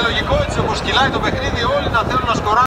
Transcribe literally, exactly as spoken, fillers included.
λογικό έτσι όπως κυλάει το παιχνίδι όλοι να θέλουν να σκοράρουν.